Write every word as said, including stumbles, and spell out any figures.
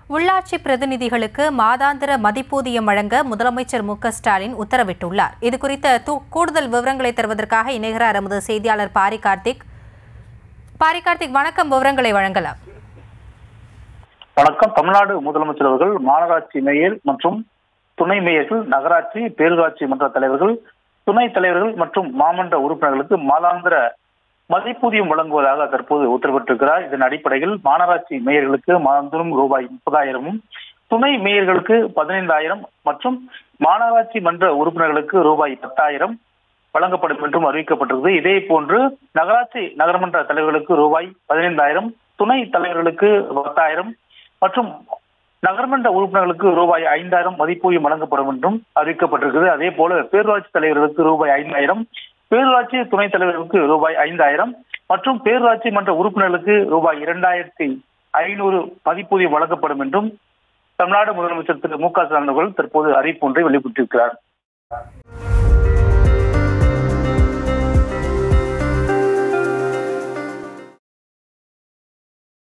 உள்ளாட்சி பிரதிநிதிகளுக்கு மாதாந்திர மதிப்பூதியம் வழங்க முதலமைச்சர் மு க ஸ்டாலின் உத்தரவிட்டுள்ளார். இதுகுறித்த கூடுதல் விவரங்களை தருவதற்காக இணைகிறார் எமது செய்தியாளர் பாரி கார்த்திக். பாரி கார்த்திக், வணக்கம். விவரங்களை வழங்கலாம். வணக்கம். தமிழ்நாடு முதலமைச்சர் அவர்கள் மாநகராட்சி மேயர் மற்றும் துணை மேயர்கள், நகராட்சி, பேரூராட்சி மன்ற தலைவர்கள், துணைத் தலைவர்கள் மற்றும் மாமன்ற உறுப்பினர்களுக்கு மாதாந்திர மதிப்பூதியம் வழங்குவதாக தற்போது உத்தரவிட்டிருக்கிறார். இதன் அடிப்படையில் மாநகராட்சி மேயர்களுக்கு மாதந்தோறும் ரூபாய் முப்பதாயிரமும், துணை மேயர்களுக்கு பதினைந்தாயிரம் மற்றும் மாநகராட்சி மன்ற உறுப்பினர்களுக்கு ரூபாய் பத்தாயிரம் வழங்கப்படும் என்றும் அறிவிக்கப்பட்டிருக்கிறது. இதே போன்று நகராட்சி நகரமன்ற தலைவர்களுக்கு ரூபாய் பதினைந்தாயிரம், துணை தலைவர்களுக்கு பத்தாயிரம் மற்றும் நகர்மன்ற உறுப்பினர்களுக்கு ரூபாய் ஐந்தாயிரம் மதிப்பூதியம் வழங்கப்படும் என்றும் அறிவிக்கப்பட்டிருக்கிறது. அதே போல பேரூராட்சி தலைவர்களுக்கு ரூபாய் ஐந்தாயிரம், பேரூராட்சி துணைத் தலைவர்களுக்கு ரூபாய் ஐந்தாயிரம் மற்றும் பேரூராட்சி மன்ற உறுப்பினர்களுக்கு ரூபாய் இரண்டாயிரத்தி ஐநூறு மதிப்பூதியம் வழங்கப்படும் என்றும் தமிழ்நாடு முதலமைச்சர் திரு மு க ஸ்டாலின் அவர்கள் தற்போது அறிவிப்பு ஒன்றை வெளியிட்டிருக்கிறார்.